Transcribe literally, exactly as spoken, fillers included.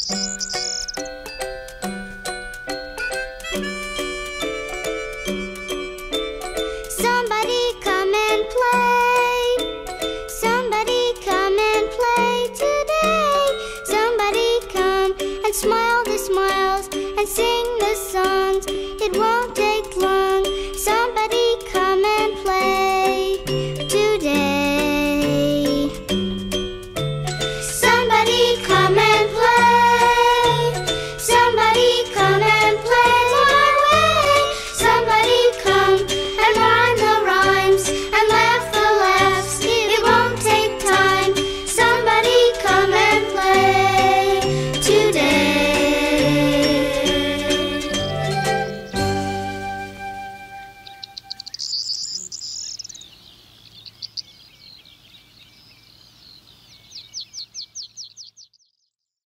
Somebody come and play. Somebody come and play today. Somebody come and smile the smiles and sing the songs. It won't